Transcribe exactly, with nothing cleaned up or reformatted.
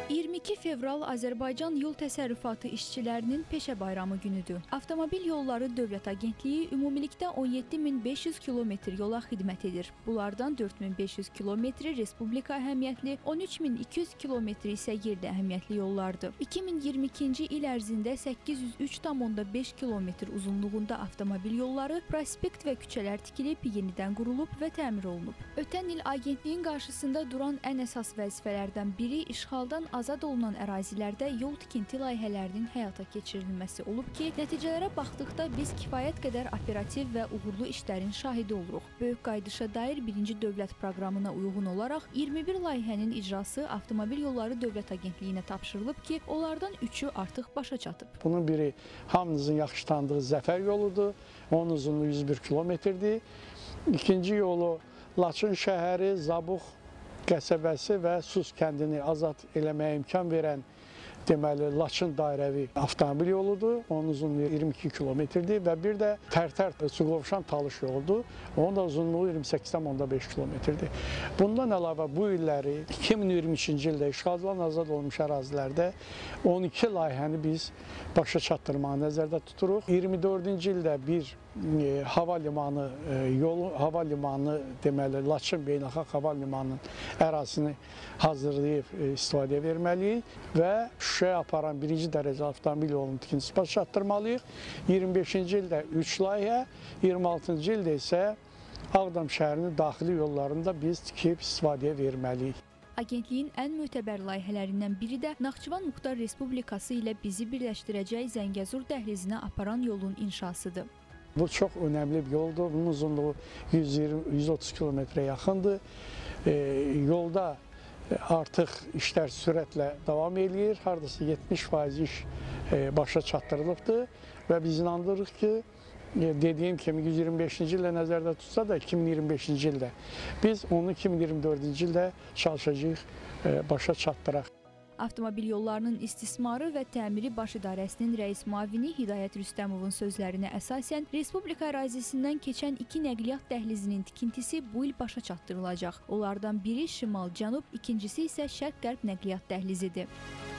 iyirmi iki fevral Azərbaycan yol təsərrüfatı işçilərinin peşə bayramı günüdür. Avtomobil Yolları Dövlət Agentliyi ümumilikdə on yeddi min beş yüz kilometr yola xidmət edir. Bunlardan dörd min beş yüz kilometri respublika əhəmiyyətli, on üç min iki yüz kilometri isə yerdə əhəmiyyətli yollardır. iki min iyirmi ikinci il ərzində səkkiz yüz üç nöqtə beş kilometr uzunluğunda avtomobil yolları, prospekt və küçələr tikilib, yenidən qurulub və təmir olunub. Ötən il agentliyin qarşısında duran ən əsas vəzifələrdən biri işğaldan azad olunan ərazilərdə yol tikinti layihələrinin həyata keçirilməsi olub ki, nəticələrə baxdıqda biz kifayət qədər operativ və uğurlu işlərin şahidi oluruq. Böyük qayıdışa dair birinci dövlət proqramına uyğun olaraq iyirmi bir layihənin icrası Avtomobil Yolları Dövlət Agentliyinə tapşırılıb ki, onlardan üçü artıq başa çatıb. Bunun biri hamınızın yaxşı tanıdığı Zəfər yoludur. Onun uzunluğu yüz bir kilometrdir. İkinci yolu Laçın şəhəri, Zabuq qəsəbəsi və Sus kəndini azad eləməyə imkan verən deməli Laçın dairəvi avtomobil yoludur. Onun uzunluğu iyirmi iki kilometrdir və bir də Tərtər Suqovuşan Talış yoludur. Onun da uzunluğu iyirmi səkkiz nöqtə beş kilometrdir. Bundan əlavə bu illəri iki min iyirmi üçüncü ildə işğaldan azad olmuş ərazilərdə on iki layihəni biz başa çatdırmağı nəzərdə tuturuq. iyirmi dördüncü ildə bir e, hava limanı e, yolu, hava limanı deməli Laçın beynəlxalq hava limanının ərazisini hazırlayıb e, istifadəyə verməliyik və Şuşaya aparan birinci dərəcə avtomobil yolunun tikintisi başa çatdırmalıyıq. iyirmi beşinci ildə üç layihə, iyirmi altıncı ildə isə Ağdam şəhərinin daxili yollarında biz tikib istifadəyə verməliyik. Agentliyin ən mötəbər layihələrindən biri də Naxçıvan Muxtar Respublikası ilə bizi birləşdirəcək Zəngəzur dəhlizinə aparan yolun inşasıdır. Bu çox önəmli bir yoldur. Bunun uzunluğu yüz iyirmi yüz otuz kilometrə yaxındır. E, yolda artıq işlər sürətlə davam edir. Hardasa yetmiş faiz iş e, başa çatdırılıbdır və biz inandırırıq ki, dediyim kimi yüz iyirmi beşinci ildə nəzərdə tutsa da iki min iyirmi beşinci ildə biz onu iki min iyirmi dördüncü ildə çalışacağıq başa çatdıraq. Avtomobil yollarının istismarı və təmiri Baş İdarəsinin rəis müavini Hidayət Rüstəmovun sözlərinə əsasən Respublika ərazisindən keçən iki nəqliyyat dəhlizinin tikintisi bu il başa çatdırılacaq. Onlardan biri şimal-cənub, ikincisi isə şərq-qərb nəqliyyat dəhlizidir.